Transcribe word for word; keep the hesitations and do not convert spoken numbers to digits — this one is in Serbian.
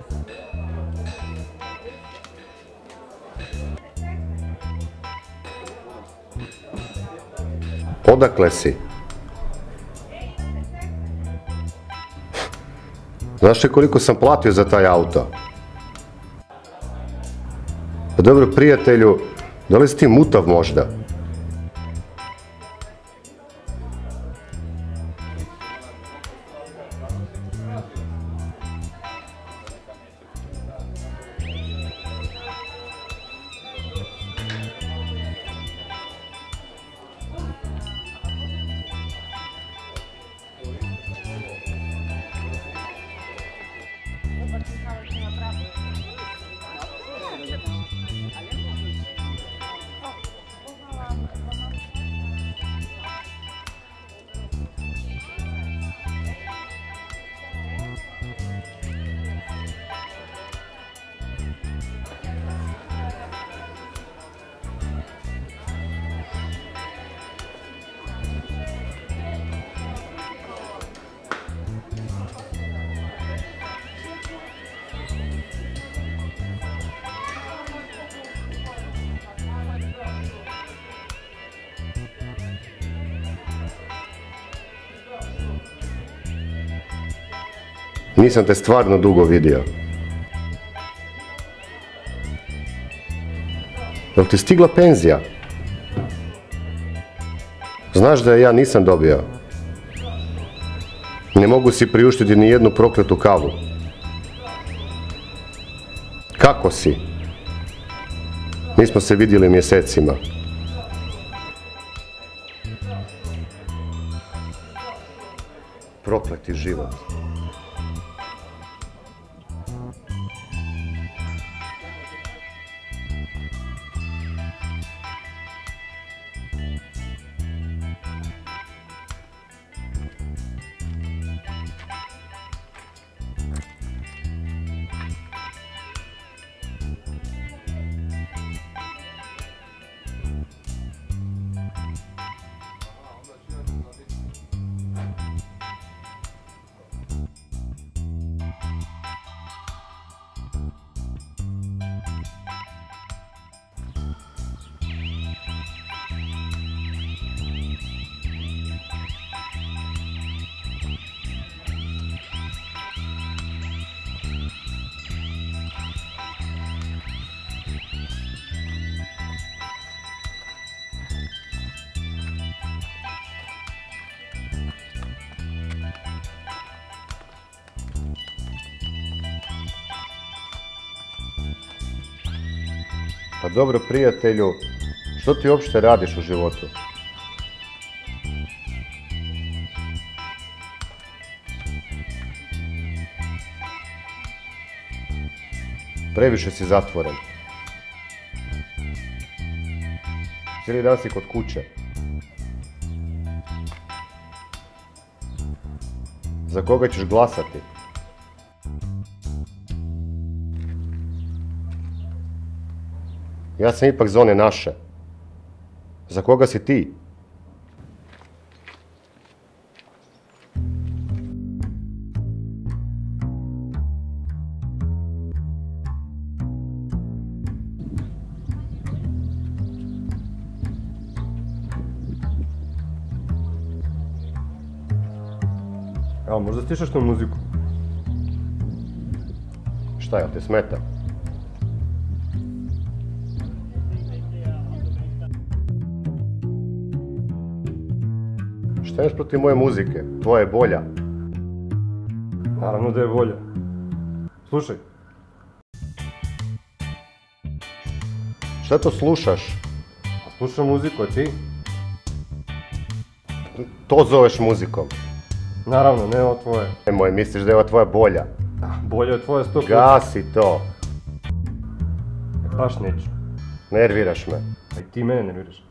Odakle si? Znaš li koliko sam platio za taj auto? Pa dobro, prijatelju, da li si ti mutav možda? Nisam te stvarno dugo vidio. Jel ti stigla penzija? Znaš da je ja nisam dobio. Ne mogu si priuštiti ni jednu prokletu kavu. Kako si? Nismo se vidjeli mjesecima. Prokleti život. Pa dobro, prijatelju, što ti uopšte radiš u životu? Previše si zatvoren. Cijeli dan si kod kuće. Za koga ćeš glasati? Ja sam ipak za one naše. Za koga si ti? Evo, možda stišaš tu muziku? Šta, jel te smeta? Šta imaš protiv moje muzike? Tvoja je bolja. Naravno da je bolja. Slušaj. Šta to slušaš? Slušam muziku, a ti? To zoveš muzikom? Naravno, ne ovo tvoje. Nemoj, misliš da je ova tvoja bolja? Bolja je tvoja sto puta. Gasi to. Baš neću. Nerviraš me. A i ti mene nerviraš.